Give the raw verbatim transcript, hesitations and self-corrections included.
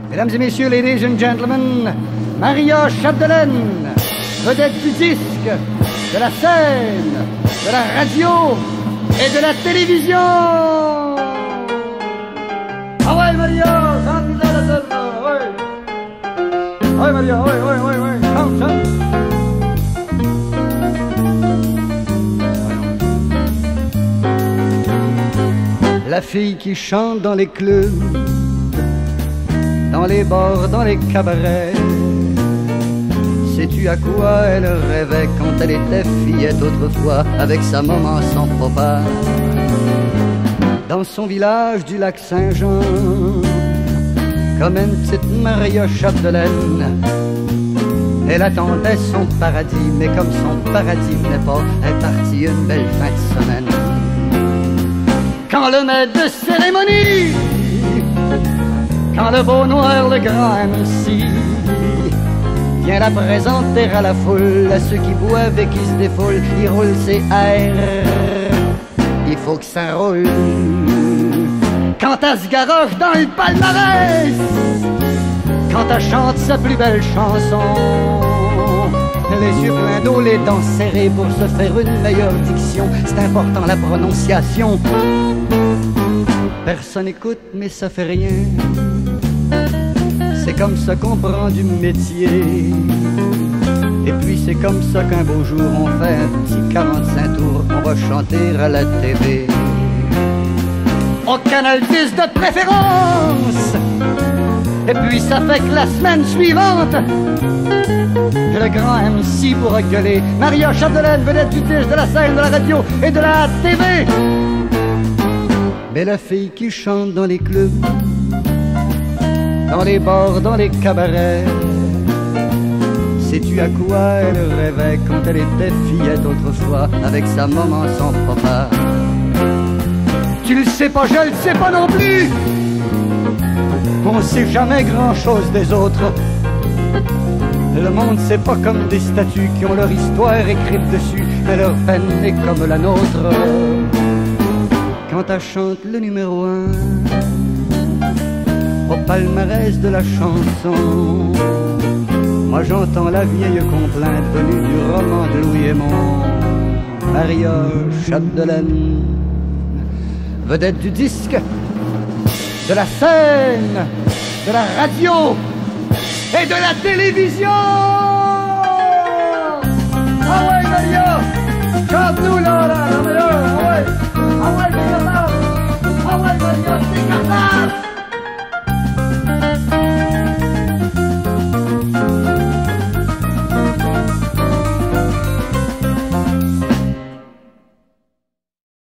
Mesdames et messieurs, ladies and gentlemen, Maria Chapdelaine, vedette du disque, de la scène, de la radio et de la télévision. Ah ouais, Maria, chante la scène, ouais. Ouais, Maria, ouais, ouais, ouais, ouais, chante, chante. La fille qui chante dans les clubs, dans les bars, dans les cabarets. Sais-tu à quoi elle rêvait quand elle était fillette autrefois, avec sa maman sans papa? Dans son village du lac Saint-Jean, comme une petite Maria Chapdelaine, elle attendait son paradis, mais comme son paradis venait pas, elle partit une belle fin de semaine. Quand le maître de cérémonie, quand le beau noir, le grand M C, vient la présenter à la foule, à ceux qui boivent et qui se défoulent, il roule ses airs, il faut que ça roule. Quand elle se garoche dans le palmarès, quand elle chante sa plus belle chanson, les yeux pleins d'eau, les dents serrées pour se faire une meilleure diction, c'est important la prononciation. Personne écoute mais ça fait rien, c'est comme ça qu'on prend du métier. Et puis c'est comme ça qu'un beau jour on fait un petit quarante-cinq tours, on va chanter à la T V. Au canal dix de préférence. Et puis ça fait que la semaine suivante, le grand M C pourra gueuler Maria Chapdelaine, vedette du disque, de la scène, de la radio et de la T V. Mais la fille qui chante dans les clubs, dans les bars, dans les cabarets, sais-tu à quoi elle rêvait quand elle était fillette autrefois, avec sa maman sans papa? Tu le sais pas, je le sais pas non plus. On sait jamais grand-chose des autres. Le monde c'est pas comme des statues qui ont leur histoire écrite dessus, mais leur peine est comme la nôtre. Quand elle chante le numéro un au palmarès de la chanson, moi j'entends la vieille complainte venue du roman de Louis Aymon. Maria Chapdelaine, vedette du disque, de la scène, de la radio et de la télévision. Ah ouais Maria, chante-nous là, là, Maria, ah ouais, ah ouais, c'est capable, ah ouais Maria, c'est capable.